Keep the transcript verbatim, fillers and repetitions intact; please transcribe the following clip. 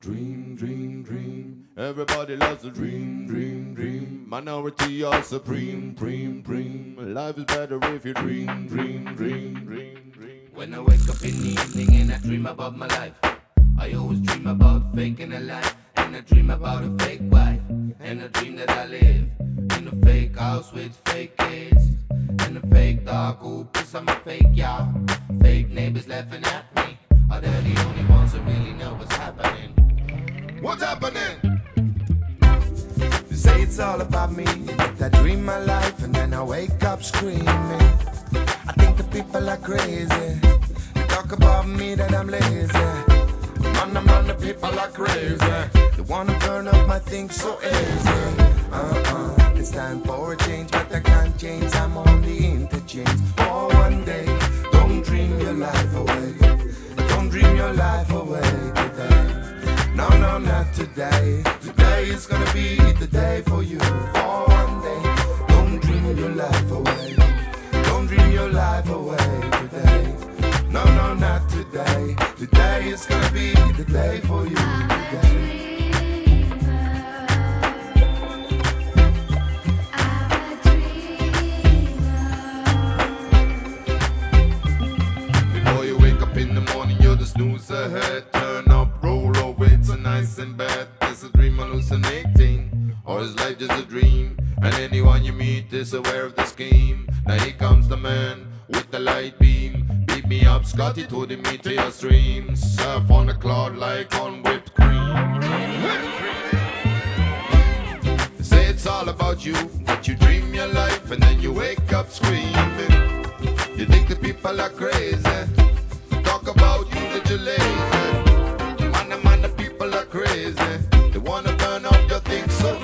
Dream, dream, dream. Everybody loves a dream, dream, dream. Minority are supreme, dream, dream. Life is better if you dream, dream, dream, dream, dream. When I wake up in the evening and I dream about my life, I always dream about faking a life. And I dream about a fake wife. And I dream that I live in a fake house with fake kids. And a fake dog who piss on my fake y'all. Fake neighbors laughing at me. Are they the only ones who really know what's happening? What's happening? They say it's all about me, but I dream my life and then I wake up screaming. I think the people are crazy. They talk about me that I'm lazy. Man, I'm on the people are crazy. They wanna burn up my things so easy. Uh-uh, it's time for a change, but I can't change. I'm on the interchange. For one day, don't dream your life away. Don't dream your life away today. No, no, not today. Today is gonna be the day for you. For one day, don't dream your life away. Don't dream your life away today. No, no, not today. Today is gonna be the day for you. Today. Before you wake up in the morning, you're the snooze ahead. Turn up, roll over, it's a nice and bad. Is a dream hallucinating, or is life just a dream? And anyone you meet is aware of the scheme. Now here comes the man with the light beam. Beat me up, Scotty, to the meteor stream. Surf on the cloud like on whipped cream. They say it's all about you, that you dream your life and then you wake up screaming. You think the people are crazy, talk about you that you're lazy. Man, man, the people are crazy. They wanna burn up your things so